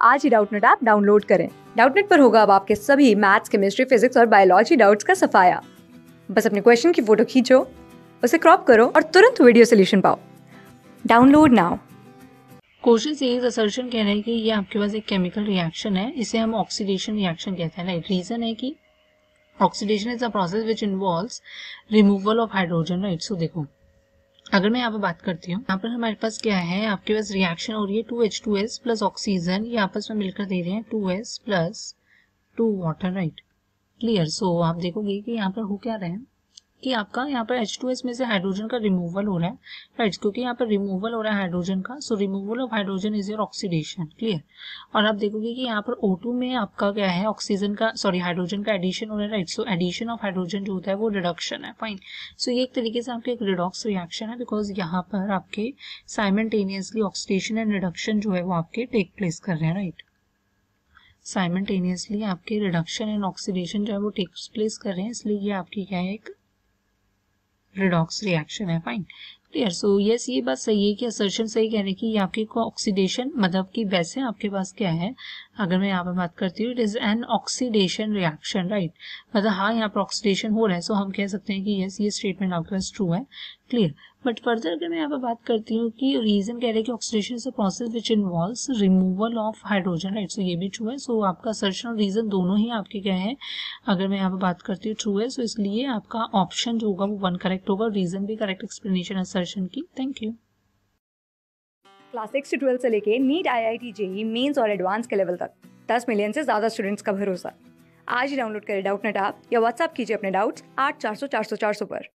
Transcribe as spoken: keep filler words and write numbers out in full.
आज ही Doubtnut app download करें। डाउटनेट पर होगा अब आपके सभी मैथ्स, केमिस्ट्री, फिजिक्स और बायोलॉजी डाउट्स का सफाया। बस अपने क्वेश्चन की फोटो खींचो, उसे क्रॉप करो और तुरंत वीडियो सोल्यूशन पाओ। Download now. क्वेश्चन से इस असर्शन कह रहे हैं कि ये आपके पास एक केमिकल रिएक्शन है, इसे हम ऑक्सीडेशन रिएक्शन कहते हैं। राइट, रीजन है कि oxidation is a process which involves removal of hydrogen. Right, so देखो अगर मैं यहाँ पर बात करती हूँ, यहाँ पर हमारे पास क्या है, आपके पास रिएक्शन हो रही है two H two S plus oxygen, ये आपस में मिलकर दे रहे हैं two S plus two water. Right, clear. So आप देखोगे कि यहाँ पर हो क्या रहे हैं कि आपका यहाँ पर एच टू एस में से हाइड्रोजन का रिमूवल हो रहा है। राइट, क्योंकि यहाँ पर रिमूवल हो रहा है हाइड्रोजन का, so removal of hydrogen is your oxidation. Clear. और आप देखोगे कि यहाँ पर ओ टू में आपका क्या है, ऑक्सीजन का सॉरी हाइड्रोजन का एडिशन हो रहा है। Right, so addition of hydrogen जो होता है वो रिडक्शन है। फाइन। सो ये एक तरीके से आपके एक रिडॉक्स रिएक्शन है, बिकॉज यहाँ पर आपके साइमल्टेनियसली ऑक्सीडेशन एंड रिडक्शन जो है वो आपके टेक प्लेस कर रहे हैं। राइट, साइमल्टेनियसली आपके रिडक्शन एंड ऑक्सीडेशन जो है वो टेक प्लेस कर रहे हैं, इसलिए ये आपकी क्या है, एक रिडॉक्स रिएक्शन है। Fine, clear. सो यस, ये बात सही है कि असर्शन सही कह रहे हैं कि ये आपके को ऑक्सीडेशन मतलब कि वैसे आपके पास क्या है, अगर मैं यहाँ पर बात करती हूँ, it is an oxidation reaction. Right, मतलब हाँ यहाँ पर ऑक्सीडेशन हो रहा है, सो हम कह सकते हैं कि यस ये स्टेटमेंट आपके पास ट्रू है। क्लियर। बट फर्दर अगर मैं यहाँ पर बात करती हूँ कि रीजन कह रहे हैं कि oxidation is a process which involves removal of hydrogen. Right, so ये भी ट्रू है। सो आपका असर्शन और रीजन दोनों ही आपके क्या है, अगर मैं यहाँ पर बात करती हूँ ट्रू है, सो इसलिए आपका ऑप्शन जो होगा वो वन करेक्ट होगा, रीजन भी करेक्ट एक्सप्लेनेशन असर्शन की। Thank you. क्लास सिक्स से ट्वेल्थ से लेके NEET, I I T, JEE, Mains और एडवांस के लेवल तक दस मिलियन से ज्यादा स्टूडेंट्स का भरोसा। आज ही डाउनलोड करें डाउटनेट ऐप या व्हाट्सएप कीजिए अपने डाउट्स आठ चार सौ चार सौ चार सौ पर।